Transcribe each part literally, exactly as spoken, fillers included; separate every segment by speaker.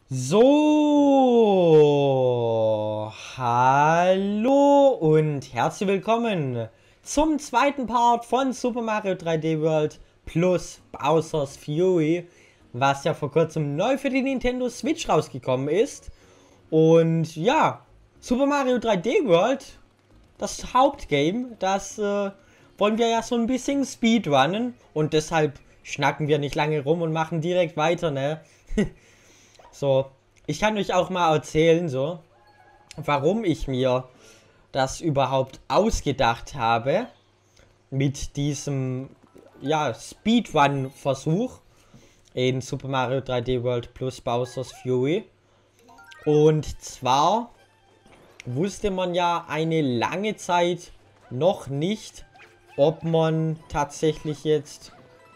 Speaker 1: So, hallo und herzlich willkommen zum zweiten Part von Super Mario drei D World plus Bowser's Fury, was ja vor kurzem neu für die Nintendo Switch rausgekommen ist. Und ja, Super Mario drei D World, das Hauptgame, das äh, wollen wir ja so ein bisschen speedrunnen und deshalb schnacken wir nicht lange rum und machen direkt weiter, ne? So, ich kann euch auch mal erzählen, so, warum ich mir das überhaupt ausgedacht habe mit diesem, ja, Speedrun-Versuch in Super Mario drei D World plus Bowser's Fury. Und zwar wusste man ja eine lange Zeit noch nicht, ob man tatsächlich jetzt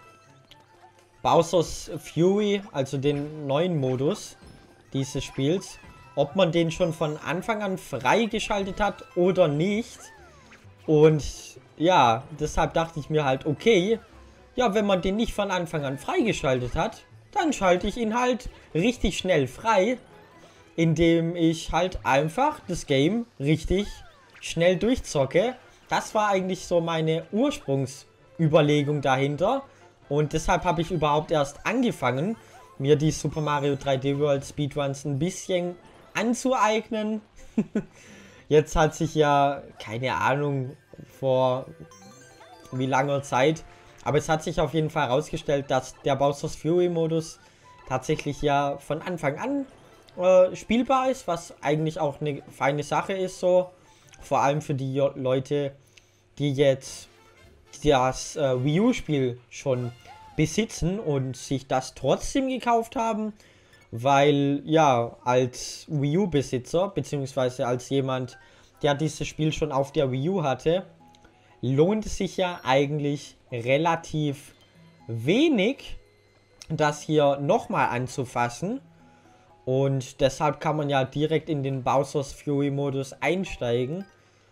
Speaker 1: Bowser's Fury, also den neuen Modus dieses Spiels, ob man den schon von Anfang an freigeschaltet hat oder nicht. Und ja, deshalb dachte ich mir halt, okay, ja, wenn man den nicht von Anfang an freigeschaltet hat, dann schalte ich ihn halt richtig schnell frei, indem ich halt einfach das Game richtig schnell durchzocke. Das war eigentlich so meine Ursprungsüberlegung dahinter. Und deshalb habe ich überhaupt erst angefangen, mir die Super Mario drei D World Speedruns ein bisschen anzueignen. Jetzt hat sich ja, keine Ahnung, vor wie langer Zeit, aber es hat sich auf jeden Fall herausgestellt, dass der Bowser's Fury Modus tatsächlich ja von Anfang an äh, spielbar ist, was eigentlich auch eine feine Sache ist, so. Vor allem für die Leute, die jetzt das äh, Wii U-Spiel schon besitzen und sich das trotzdem gekauft haben, weil ja, als Wii U-Besitzer, beziehungsweise als jemand, der dieses Spiel schon auf der Wii U hatte, lohnt es sich ja eigentlich relativ wenig, das hier nochmal anzufassen. Und deshalb kann man ja direkt in den Bowser's Fury Modus einsteigen.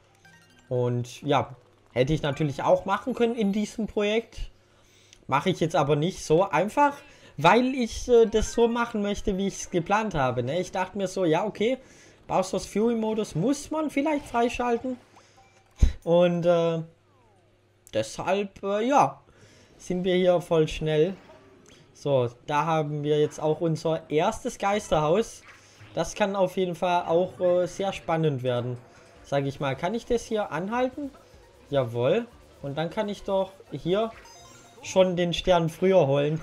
Speaker 1: Und ja, hätte ich natürlich auch machen können in diesem Projekt. Mache ich jetzt aber nicht so. Einfach, weil ich äh, das so machen möchte, wie ich es geplant habe. Ne? Ich dachte mir so, ja okay, Bowser's Fury Modus muss man vielleicht freischalten. Und äh, deshalb, äh, ja, sind wir hier voll schnell. So, da haben wir jetzt auch unser erstes Geisterhaus. Das kann auf jeden Fall auch äh, sehr spannend werden. Sage ich mal, kann ich das hier anhalten? Jawohl. Und dann kann ich doch hier schon den Stern früher holen.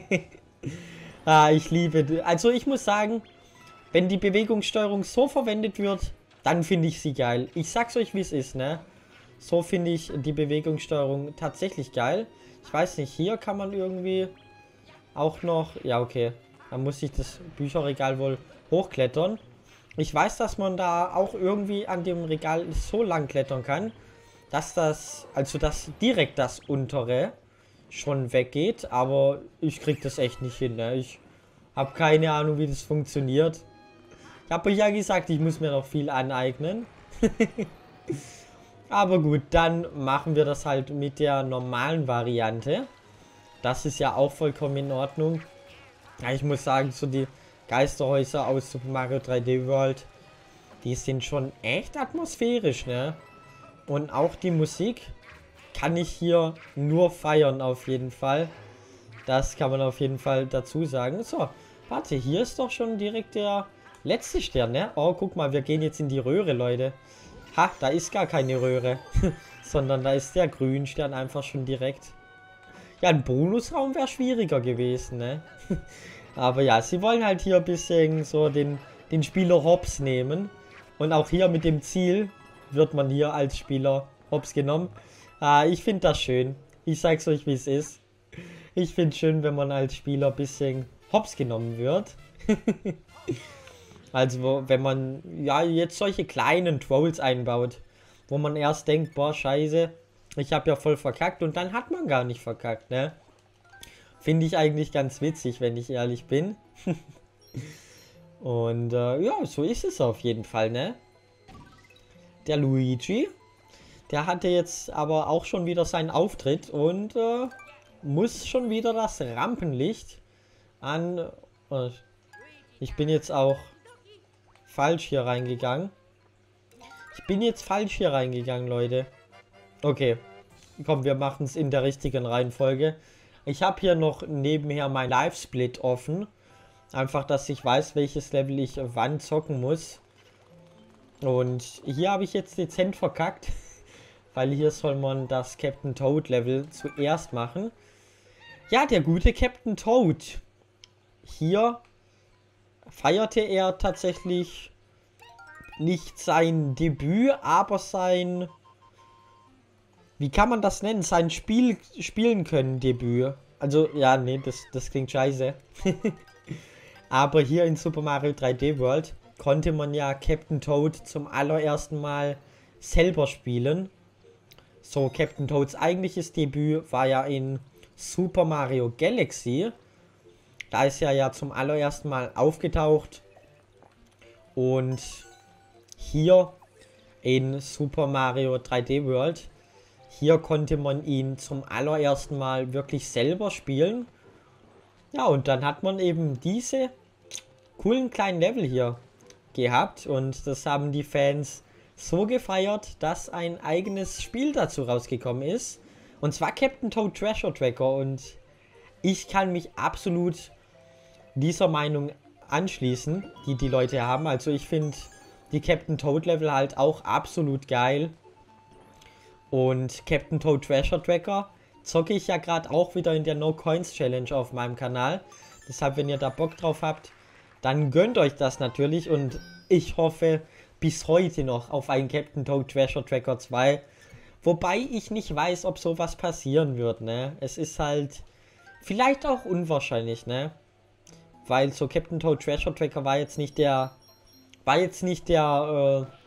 Speaker 1: Ah, ich liebe... Also ich muss sagen, wenn die Bewegungssteuerung so verwendet wird, dann finde ich sie geil. Ich sag's euch, wie es ist, ne? So finde ich die Bewegungssteuerung tatsächlich geil. Ich weiß nicht, hier kann man irgendwie auch noch... Ja, okay. Dann muss ich das Bücherregal wohl hochklettern. Ich weiß, dass man da auch irgendwie an dem Regal so lang klettern kann, dass das, also dass direkt das untere schon weggeht, aber ich krieg das echt nicht hin, ne? Ich habe keine Ahnung, wie das funktioniert. Ich habe euch ja gesagt, ich muss mir noch viel aneignen. Aber gut, dann machen wir das halt mit der normalen Variante. Das ist ja auch vollkommen in Ordnung. Ja, ich muss sagen, so die Geisterhäuser aus Super Mario drei D World, die sind schon echt atmosphärisch, ne? Und auch die Musik kann ich hier nur feiern, auf jeden Fall. Das kann man auf jeden Fall dazu sagen. So, warte, hier ist doch schon direkt der letzte Stern, ne? Oh, guck mal, wir gehen jetzt in die Röhre, Leute. Ha, da ist gar keine Röhre. Sondern da ist der Grünstern einfach schon direkt. Ja, ein Bonusraum wäre schwieriger gewesen, ne? Aber ja, sie wollen halt hier ein bisschen so den, den Spieler hops nehmen. Und auch hier mit dem Ziel wird man hier als Spieler hops genommen. Ah, ich finde das schön. Ich sag's euch, wie es ist. Ich finde es schön, wenn man als Spieler ein bisschen hops genommen wird. Also, wenn man ja jetzt solche kleinen Trolls einbaut, wo man erst denkt, boah, scheiße, ich habe ja voll verkackt und dann hat man gar nicht verkackt, ne? Finde ich eigentlich ganz witzig, wenn ich ehrlich bin. Und äh, ja, so ist es auf jeden Fall, ne? Der Luigi, der hatte jetzt aber auch schon wieder seinen Auftritt und äh, muss schon wieder das Rampenlicht an... Äh, Ich bin jetzt auch falsch hier reingegangen. Ich bin jetzt falsch hier reingegangen, Leute. Okay. Komm, wir machen es in der richtigen Reihenfolge. Ich habe hier noch nebenher mein Live-Split offen. Einfach, dass ich weiß, welches Level ich wann zocken muss. Und hier habe ich jetzt dezent verkackt. Weil hier soll man das Captain Toad Level zuerst machen. Ja, der gute Captain Toad. Hier feierte er tatsächlich nicht sein Debüt, aber sein... Wie kann man das nennen? Sein Spiel spielen können Debüt. Also, ja, nee, das, das klingt scheiße. Aber hier in Super Mario drei D World konnte man ja Captain Toad zum allerersten Mal selber spielen. So, Captain Toads eigentliches Debüt war ja in Super Mario Galaxy. Da ist er ja zum allerersten Mal aufgetaucht. Und hier in Super Mario drei D World, hier konnte man ihn zum allerersten Mal wirklich selber spielen. Ja, und dann hat man eben diese coolen kleinen Level hier gehabt. Und das haben die Fans so gefeiert, dass ein eigenes Spiel dazu rausgekommen ist. Und zwar Captain Toad Treasure Tracker. Und ich kann mich absolut dieser Meinung anschließen, die die Leute haben. Also ich finde die Captain Toad Level halt auch absolut geil. Und Captain Toad Treasure Tracker zocke ich ja gerade auch wieder in der No Coins Challenge auf meinem Kanal. Deshalb, wenn ihr da Bock drauf habt, dann gönnt euch das natürlich. Und ich hoffe bis heute noch auf einen Captain Toad Treasure Tracker zwei. Wobei ich nicht weiß, ob sowas passieren wird, ne? Es ist halt vielleicht auch unwahrscheinlich, ne? Weil so Captain Toad Treasure Tracker war jetzt nicht der... War jetzt nicht der... Äh,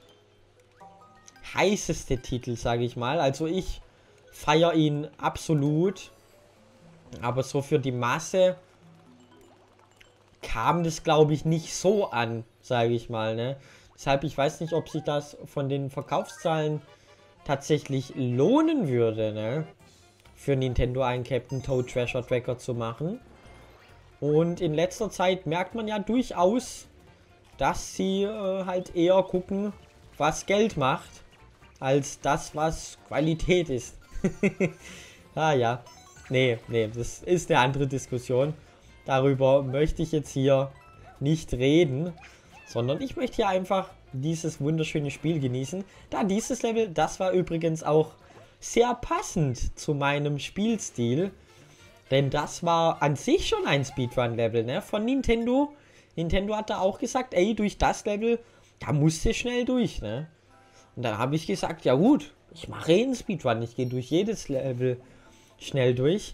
Speaker 1: heißeste Titel, sage ich mal. Also ich feiere ihn absolut. Aber so für die Masse kam das, glaube ich, nicht so an, sage ich mal, ne? Deshalb, ich weiß nicht, ob sich das von den Verkaufszahlen tatsächlich lohnen würde, ne? Für Nintendo einen Captain Toad Treasure Tracker zu machen. Und in letzter Zeit merkt man ja durchaus, dass sie äh, halt eher gucken, was Geld macht, als das, was Qualität ist. Ah ja. Nee, nee, das ist eine andere Diskussion. Darüber möchte ich jetzt hier nicht reden, sondern ich möchte hier einfach dieses wunderschöne Spiel genießen. Da dieses Level, das war übrigens auch sehr passend zu meinem Spielstil, denn das war an sich schon ein Speedrun-Level, ne, von Nintendo. Nintendo hat da auch gesagt, ey, durch das Level, da musst du schnell durch, ne. Und dann habe ich gesagt, ja gut, ich mache eh einen Speedrun, ich gehe durch jedes Level schnell durch.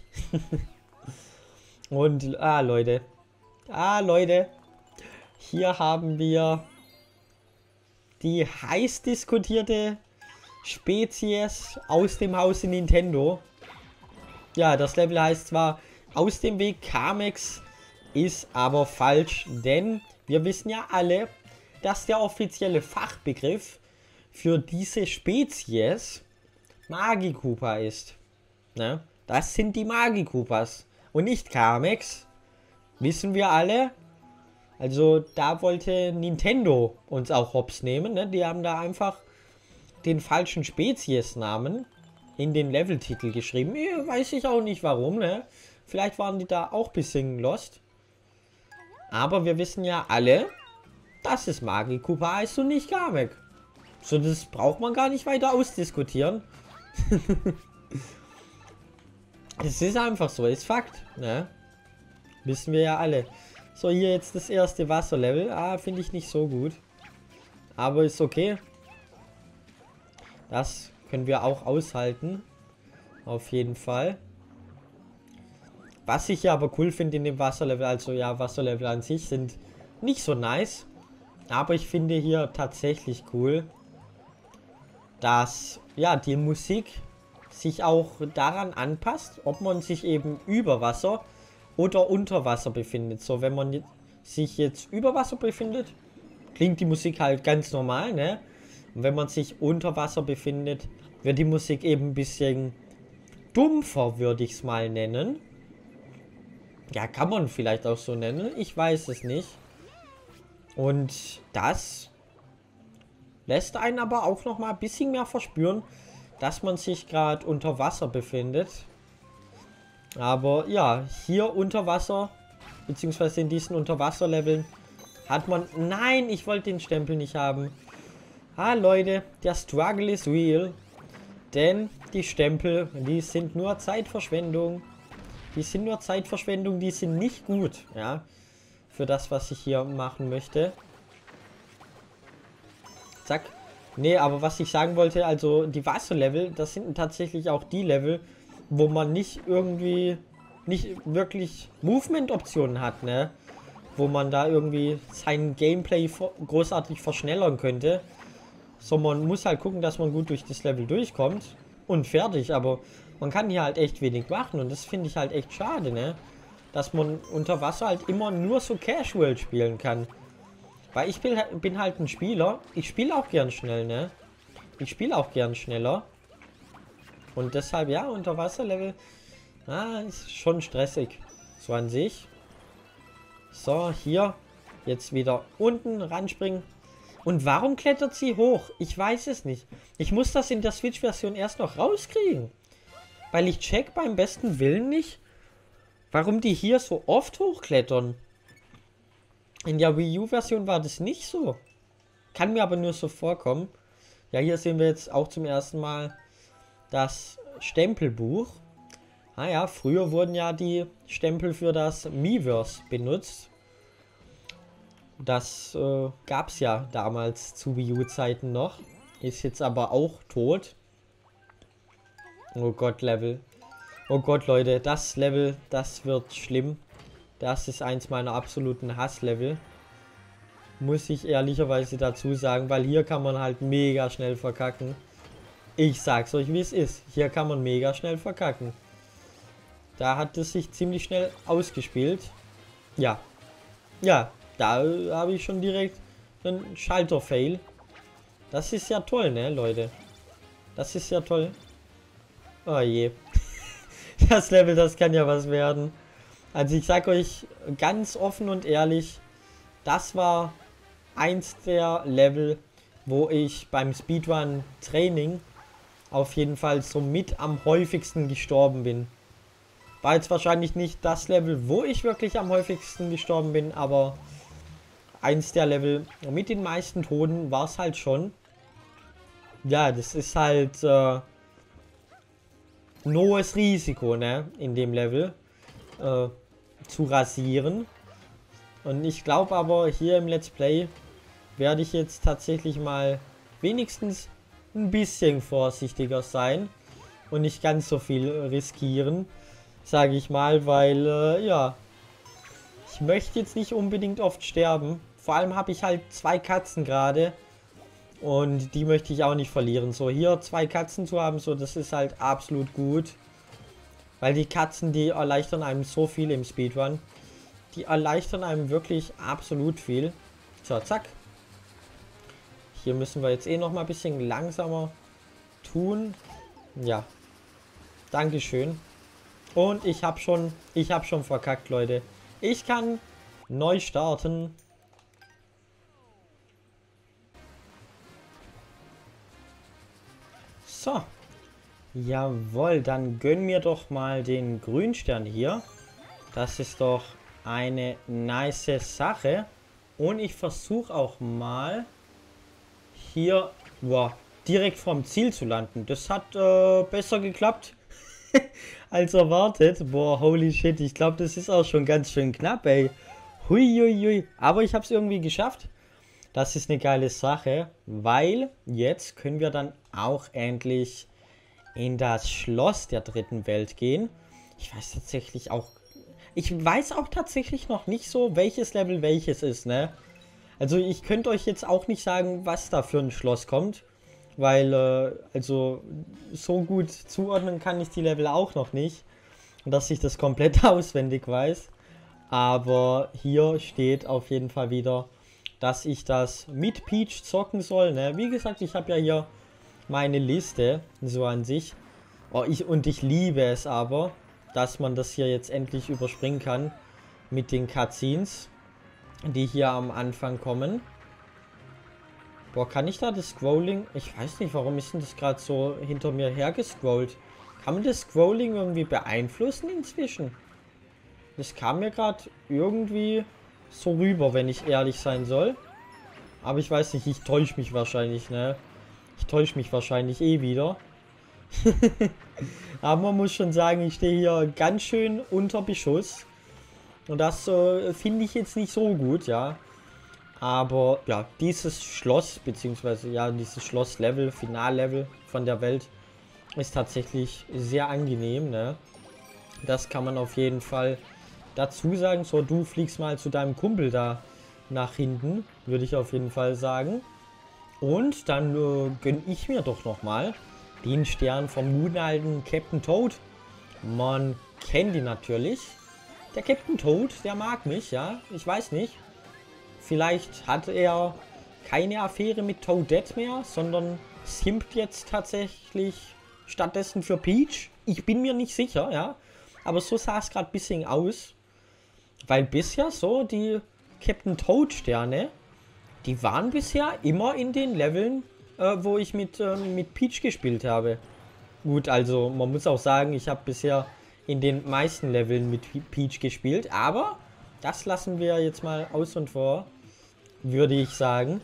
Speaker 1: Und, ah Leute, ah Leute, hier haben wir die heiß diskutierte Spezies aus dem Hause Nintendo. Ja, das Level heißt zwar aus dem Weg Kamex, ist aber falsch, denn wir wissen ja alle, dass der offizielle Fachbegriff für diese Spezies Magikoopa ist. Ne? Das sind die Magikoopas und nicht Kamex. Wissen wir alle. Also da wollte Nintendo uns auch hops nehmen. Ne? Die haben da einfach den falschen Speziesnamen in den Leveltitel geschrieben. Ja, weiß ich auch nicht warum. Ne? Vielleicht waren die da auch ein bisschen lost. Aber wir wissen ja alle, dass es Magikoopa ist und nicht Kamek. So, das braucht man gar nicht weiter ausdiskutieren. Es ist einfach so, ist Fakt, ne? Wissen wir ja alle. So, hier jetzt das erste Wasserlevel. Ah, finde ich nicht so gut. Aber ist okay. Das können wir auch aushalten. Auf jeden Fall. Was ich ja aber cool finde in dem Wasserlevel, also ja, Wasserlevel an sich sind nicht so nice. Aber ich finde hier tatsächlich cool, dass ja die Musik sich auch daran anpasst, ob man sich eben über Wasser oder unter Wasser befindet. So, wenn man sich jetzt über Wasser befindet, klingt die Musik halt ganz normal, ne? Und wenn man sich unter Wasser befindet, wird die Musik eben ein bisschen dumpfer, würde ich es mal nennen. Ja, kann man vielleicht auch so nennen. Ich weiß es nicht. Und das lässt einen aber auch noch mal ein bisschen mehr verspüren, dass man sich gerade unter Wasser befindet. Aber ja, hier unter Wasser, beziehungsweise in diesen Unterwasserleveln, hat man... Nein, ich wollte den Stempel nicht haben. Ah, Leute, der Struggle is real. Denn die Stempel, die sind nur Zeitverschwendung. Die sind nur Zeitverschwendung, die sind nicht gut, ja. Für das, was ich hier machen möchte. Zack. Nee, aber was ich sagen wollte, also die Wasserlevel, das sind tatsächlich auch die Level, wo man nicht irgendwie, nicht wirklich Movement-Optionen hat, ne? Wo man da irgendwie sein Gameplay großartig verschnellern könnte. So, man muss halt gucken, dass man gut durch das Level durchkommt. Und fertig, aber man kann hier halt echt wenig machen und das finde ich halt echt schade, ne? Dass man unter Wasser halt immer nur so casual spielen kann. Weil ich bin, bin halt ein Spieler, ich spiele auch gern schnell, ne? Ich spiele auch gern schneller. Und deshalb, ja, Unterwasserlevel, ah, ist schon stressig. So an sich. So, hier. Jetzt wieder unten ranspringen. Und warum klettert sie hoch? Ich weiß es nicht. Ich muss das in der Switch-Version erst noch rauskriegen. Weil ich check beim besten Willen nicht, warum die hier so oft hochklettern. In der Wii U-Version war das nicht so. Kann mir aber nur so vorkommen. Ja, hier sehen wir jetzt auch zum ersten Mal das Stempelbuch. Ah ja, früher wurden ja die Stempel für das Miiverse benutzt. Das äh, gab es ja damals zu Wii U-Zeiten noch. Ist jetzt aber auch tot. Oh Gott, Level. Oh Gott, Leute, das Level, das wird schlimm. Das ist eins meiner absoluten Hasslevel. Muss ich ehrlicherweise dazu sagen, weil hier kann man halt mega schnell verkacken. Ich sag's euch, wie es ist. Hier kann man mega schnell verkacken. Da hat es sich ziemlich schnell ausgespielt. Ja. Ja, da habe ich schon direkt einen Schalter-Fail. Das ist ja toll, ne, Leute? Das ist ja toll. Oh je. Das Level, das kann ja was werden. Also ich sag euch ganz offen und ehrlich, das war eins der Level, wo ich beim Speedrun-Training auf jeden Fall so mit am häufigsten gestorben bin. War jetzt wahrscheinlich nicht das Level, wo ich wirklich am häufigsten gestorben bin, aber eins der Level mit den meisten Toten war es halt schon. Ja, das ist halt äh, ein hohes Risiko, ne, in dem Level äh, zu rasieren. Und ich glaube aber, hier im Let's Play werde ich jetzt tatsächlich mal wenigstens ein bisschen vorsichtiger sein und nicht ganz so viel riskieren, sage ich mal, weil, äh, ja, ich möchte jetzt nicht unbedingt oft sterben. Vor allem habe ich halt zwei Katzen gerade und die möchte ich auch nicht verlieren. So, hier zwei Katzen zu haben, so, das ist halt absolut gut, weil die Katzen, die erleichtern einem so viel im Speedrun. Die erleichtern einem wirklich absolut viel. So, zack. Hier müssen wir jetzt eh noch mal ein bisschen langsamer tun. Ja. Dankeschön. Und ich habe schon, ich habe schon verkackt, Leute. Ich kann neu starten. So. Jawohl, dann gönn mir doch mal den Grünstern hier. Das ist doch eine nice Sache. Und ich versuche auch mal hier boah, direkt vom Ziel zu landen. Das hat äh, besser geklappt als erwartet. Boah, holy shit. Ich glaube, das ist auch schon ganz schön knapp, ey. Huiuiui. Aber ich habe es irgendwie geschafft. Das ist eine geile Sache, weil jetzt können wir dann auch endlich in das Schloss der dritten Welt gehen. Ich weiß tatsächlich auch... Ich weiß auch tatsächlich noch nicht so, welches Level welches ist, ne? Also ich könnte euch jetzt auch nicht sagen, was da für ein Schloss kommt. Weil, äh, also so gut zuordnen kann ich die Level auch noch nicht. Dass ich das komplett auswendig weiß. Aber hier steht auf jeden Fall wieder, dass ich das mit Peach zocken soll, ne? Wie gesagt, ich habe ja hier meine Liste, so an sich. Oh, ich, und ich liebe es aber, dass man das hier jetzt endlich überspringen kann mit den Cutscenes. die hier am Anfang kommen. Boah, kann ich da das Scrolling... Ich weiß nicht, warum ist denn das gerade so hinter mir hergescrollt? Kann man das Scrolling irgendwie beeinflussen inzwischen? Das kam mir gerade irgendwie so rüber, wenn ich ehrlich sein soll. Aber ich weiß nicht, ich täusche mich wahrscheinlich, ne? Ich täusche mich wahrscheinlich eh wieder. Aber man muss schon sagen, ich stehe hier ganz schön unter Beschuss. Und das äh, finde ich jetzt nicht so gut, ja. Aber ja, dieses Schloss, beziehungsweise ja, dieses Schlosslevel, Finallevel von der Welt ist tatsächlich sehr angenehm, ne? Das kann man auf jeden Fall dazu sagen. So, du fliegst mal zu deinem Kumpel da nach hinten, würde ich auf jeden Fall sagen. Und dann äh, gönne ich mir doch nochmal den Stern vom guten alten Captain Toad. Man kennt ihn natürlich. Der Captain Toad, der mag mich, ja. Ich weiß nicht. Vielleicht hat er keine Affäre mit Toadette mehr, sondern simpt jetzt tatsächlich stattdessen für Peach. Ich bin mir nicht sicher, ja. Aber so sah es gerade ein bisschen aus. Weil bisher so die Captain Toad Sterne, die waren bisher immer in den Leveln, äh, wo ich mit, äh, mit Peach gespielt habe. Gut, also man muss auch sagen, ich habe bisher in den meisten Leveln mit Peach gespielt. Aber das lassen wir jetzt mal aus und vor, würde ich sagen.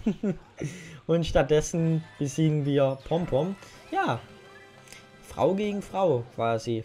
Speaker 1: Und stattdessen besiegen wir Pompom. Ja, Frau gegen Frau quasi.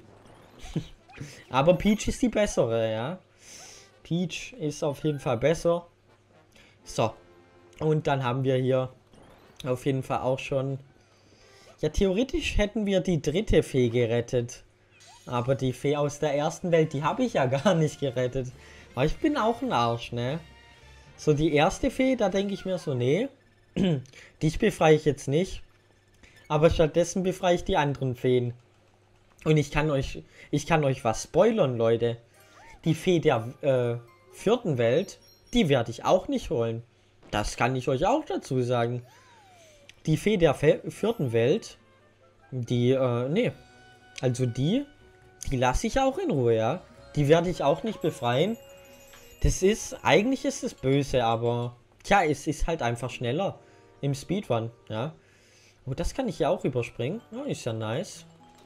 Speaker 1: Aber Peach ist die bessere, ja. Peach ist auf jeden Fall besser. So. Und dann haben wir hier auf jeden Fall auch schon... Ja, theoretisch hätten wir die dritte Fee gerettet. Aber die Fee aus der ersten Welt, die habe ich ja gar nicht gerettet. Aber ich bin auch ein Arsch, ne? So, die erste Fee, da denke ich mir so, nee. Dich befreie ich jetzt nicht. Aber stattdessen befreie ich die anderen Feen. Und ich kann euch, ich kann euch was spoilern, Leute. Die Fee der äh, vierten Welt, die werde ich auch nicht holen. Das kann ich euch auch dazu sagen. Die Fee der Fe vierten Welt, die, äh, nee. Also die, die lasse ich auch in Ruhe, ja. Die werde ich auch nicht befreien. Das ist, eigentlich ist es böse, aber, tja, es ist halt einfach schneller im Speedrun, ja. Oh, das kann ich ja auch überspringen. Ja, ist ja nice.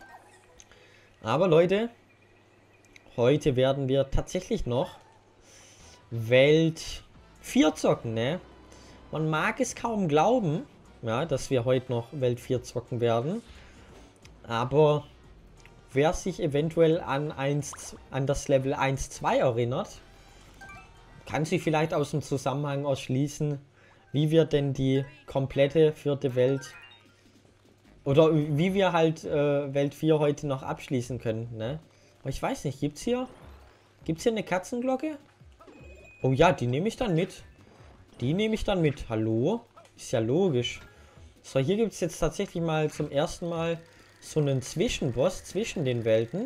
Speaker 1: Aber Leute, heute werden wir tatsächlich noch Welt vier zocken, ne? Man mag es kaum glauben, ja, dass wir heute noch Welt vier zocken werden. Aber wer sich eventuell an, eins, an das Level eins Punkt zwei erinnert, kann sich vielleicht aus dem Zusammenhang erschließen, wie wir denn die komplette vierte Welt oder wie wir halt äh, Welt vier heute noch abschließen können, ne? Aber ich weiß nicht, gibt's hier gibt's hier eine Katzenglocke? Oh ja, die nehme ich dann mit. Die nehme ich dann mit. Hallo? Ist ja logisch. So, hier gibt es jetzt tatsächlich mal zum ersten Mal so einen Zwischenboss zwischen den Welten.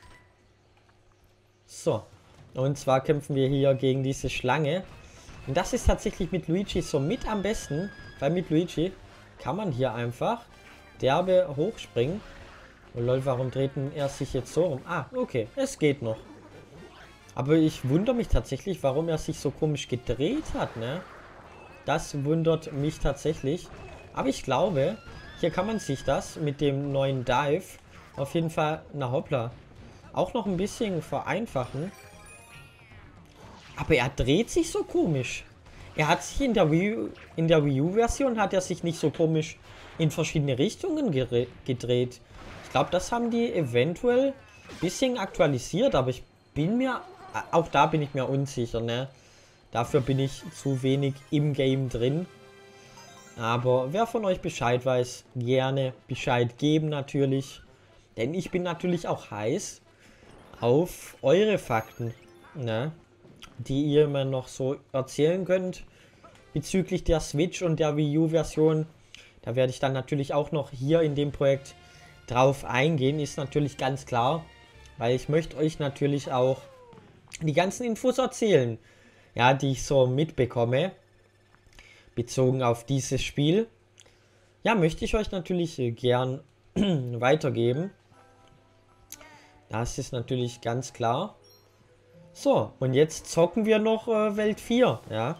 Speaker 1: So. Und zwar kämpfen wir hier gegen diese Schlange. Und das ist tatsächlich mit Luigi so mit am besten. Weil mit Luigi kann man hier einfach derbe hochspringen. Oh lol, warum dreht er sich jetzt so rum? Ah, okay, es geht noch. Aber ich wundere mich tatsächlich, warum er sich so komisch gedreht hat, ne? Das wundert mich tatsächlich. Aber ich glaube, hier kann man sich das mit dem neuen Dive auf jeden Fall, na hoppla, auch noch ein bisschen vereinfachen. Aber er dreht sich so komisch. Er hat sich in der Wii U, in der Wii U-Version hat er sich nicht so komisch in verschiedene Richtungen gedreht. Ich glaube, das haben die eventuell ein bisschen aktualisiert, aber ich bin mir, auch da bin ich mir unsicher, ne? Dafür bin ich zu wenig im Game drin. Aber wer von euch Bescheid weiß, gerne Bescheid geben natürlich. Denn ich bin natürlich auch heiß auf eure Fakten, ne? Die ihr mir noch so erzählen könnt bezüglich der Switch und der Wii U-Version. Da werde ich dann natürlich auch noch hier in dem Projekt drauf eingehen, ist natürlich ganz klar. Weil ich möchte euch natürlich auch die ganzen Infos erzählen, ja, die ich so mitbekomme, bezogen auf dieses Spiel. Ja, möchte ich euch natürlich äh, gern weitergeben. Das ist natürlich ganz klar. So, und jetzt zocken wir noch äh, Welt vier, ja.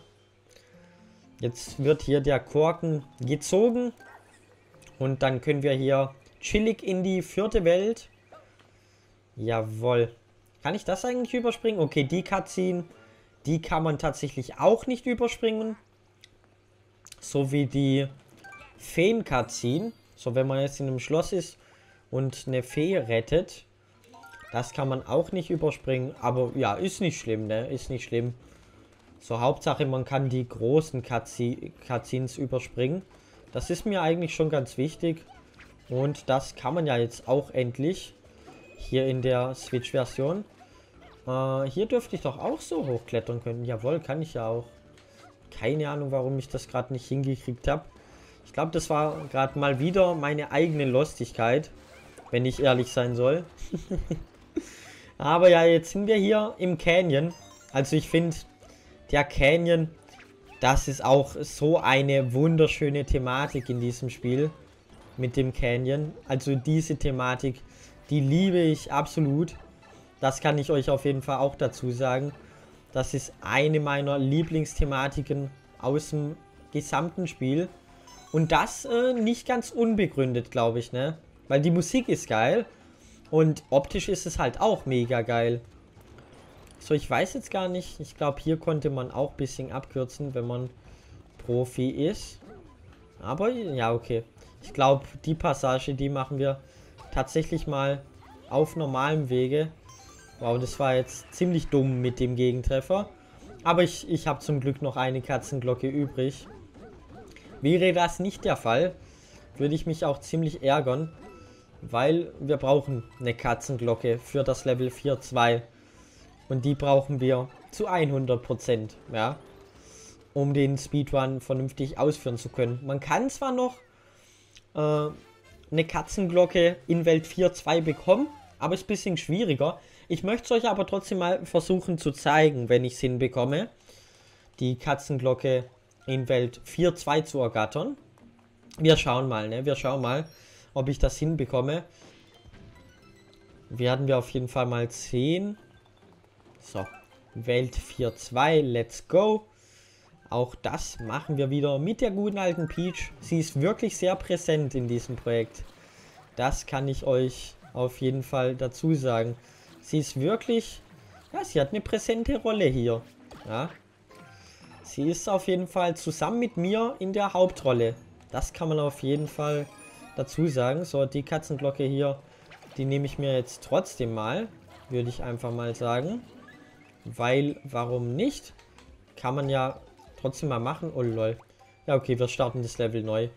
Speaker 1: Jetzt wird hier der Korken gezogen. Und dann können wir hier chillig in die vierte Welt. Jawohl. Kann ich das eigentlich überspringen? Okay, die Cutscene, die kann man tatsächlich auch nicht überspringen. So wie die Feen-Cutscene. So, wenn man jetzt in einem Schloss ist und eine Fee rettet. Das kann man auch nicht überspringen. Aber ja, ist nicht schlimm, ne? Ist nicht schlimm. So, Hauptsache, man kann die großen Cutscenes überspringen. Das ist mir eigentlich schon ganz wichtig. Und das kann man ja jetzt auch endlich. Hier in der Switch-Version. Äh, hier dürfte ich doch auch so hochklettern können. Jawohl, kann ich ja auch. Keine Ahnung, warum ich das gerade nicht hingekriegt habe. Ich glaube, das war gerade mal wieder meine eigene Lustigkeit. Wenn ich ehrlich sein soll. Aber ja, jetzt sind wir hier im Canyon. Also ich finde, der Canyon, das ist auch so eine wunderschöne Thematik in diesem Spiel. Mit dem Canyon. Also diese Thematik, die liebe ich absolut. Das kann ich euch auf jeden Fall auch dazu sagen. Das ist eine meiner Lieblingsthematiken aus dem gesamten Spiel. Und das äh, nicht ganz unbegründet, glaube ich, ne? Weil die Musik ist geil. Und optisch ist es halt auch mega geil. So, ich weiß jetzt gar nicht. Ich glaube, hier konnte man auch ein bisschen abkürzen, wenn man Profi ist. Aber, ja, okay. Ich glaube, die Passage, die machen wir tatsächlich mal auf normalem Wege. Wow, das war jetzt ziemlich dumm mit dem Gegentreffer. Aber ich, ich habe zum Glück noch eine Katzenglocke übrig. Wäre das nicht der Fall, würde ich mich auch ziemlich ärgern. Weil wir brauchen eine Katzenglocke für das Level vier Punkt zwei. Und die brauchen wir zu hundert Prozent, ja. Um den Speedrun vernünftig ausführen zu können. Man kann zwar noch äh, eine Katzenglocke in Welt vier Punkt zwei bekommen, aber ist ein bisschen schwieriger. Ich möchte es euch aber trotzdem mal versuchen zu zeigen, wenn ich es hinbekomme, die Katzenglocke in Welt vier Punkt zwei zu ergattern. Wir schauen mal, ne? Wir schauen mal, ob ich das hinbekomme. Werden wir auf jeden Fall mal sehen. So, Welt vier Punkt zwei, let's go. Auch das machen wir wieder mit der guten alten Peach. Sie ist wirklich sehr präsent in diesem Projekt. Das kann ich euch auf jeden Fall dazu sagen. Sie ist wirklich, ja, sie hat eine präsente Rolle hier. Ja. Sie ist auf jeden Fall zusammen mit mir in der Hauptrolle. Das kann man auf jeden Fall dazu sagen. So, die Katzenglocke hier, die nehme ich mir jetzt trotzdem mal. Würde ich einfach mal sagen. Weil, warum nicht? Kann man ja trotzdem mal machen. Oh lol. Ja, okay, wir starten das Level neu.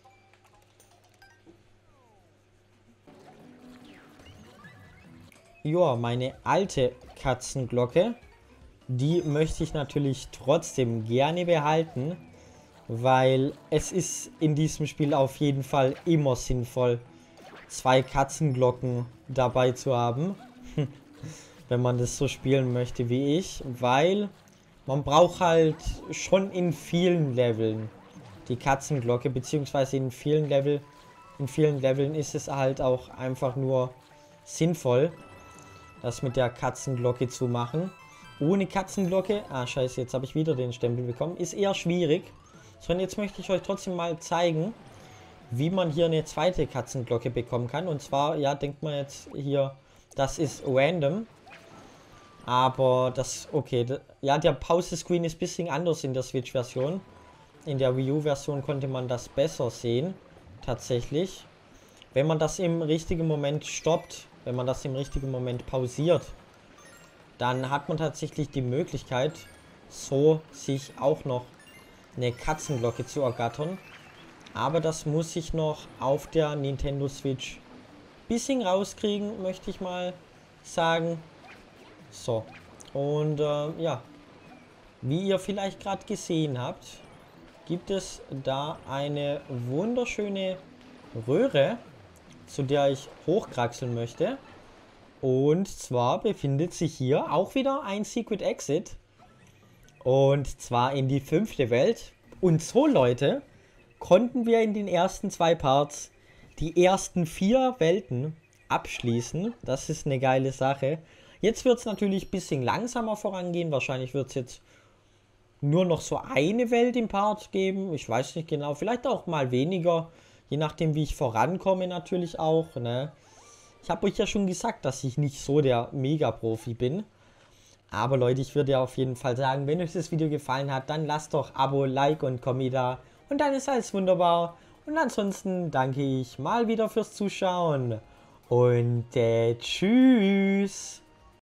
Speaker 1: Ja, meine alte Katzenglocke, die möchte ich natürlich trotzdem gerne behalten, weil es ist in diesem Spiel auf jeden Fall immer sinnvoll, zwei Katzenglocken dabei zu haben, wenn man das so spielen möchte wie ich, weil man braucht halt schon in vielen Leveln die Katzenglocke, beziehungsweise in vielen Level, in vielen Leveln ist es halt auch einfach nur sinnvoll, das mit der Katzenglocke zu machen. Ohne Katzenglocke, ah scheiße, jetzt habe ich wieder den Stempel bekommen, ist eher schwierig. So, und jetzt möchte ich euch trotzdem mal zeigen, wie man hier eine zweite Katzenglocke bekommen kann. Und zwar, ja, denkt man jetzt hier, das ist random. Aber das, okay, da, ja, der Pause-Screen ist ein bisschen anders in der Switch-Version. In der Wii U-Version konnte man das besser sehen, tatsächlich. Wenn man das im richtigen Moment stoppt, wenn man das im richtigen Moment pausiert, dann hat man tatsächlich die Möglichkeit, so sich auch noch eine Katzenglocke zu ergattern. Aber das muss ich noch auf der Nintendo Switch ein bisschen rauskriegen, möchte ich mal sagen. So, und äh, ja, wie ihr vielleicht gerade gesehen habt, gibt es da eine wunderschöne Röhre, zu der ich hochkraxeln möchte. Und zwar befindet sich hier auch wieder ein Secret Exit. Und zwar in die fünfte Welt. Und so, Leute, konnten wir in den ersten zwei Parts die ersten vier Welten abschließen. Das ist eine geile Sache. Jetzt wird es natürlich ein bisschen langsamer vorangehen. Wahrscheinlich wird es jetzt nur noch so eine Welt im Part geben. Ich weiß nicht genau. Vielleicht auch mal weniger. Je nachdem, wie ich vorankomme natürlich auch. Ne? Ich habe euch ja schon gesagt, dass ich nicht so der Mega-Profi bin. Aber Leute, ich würde ja auf jeden Fall sagen, wenn euch das Video gefallen hat, dann lasst doch Abo, Like und Kommi da. Und dann ist alles wunderbar. Und ansonsten danke ich mal wieder fürs Zuschauen. Und äh, tschüss.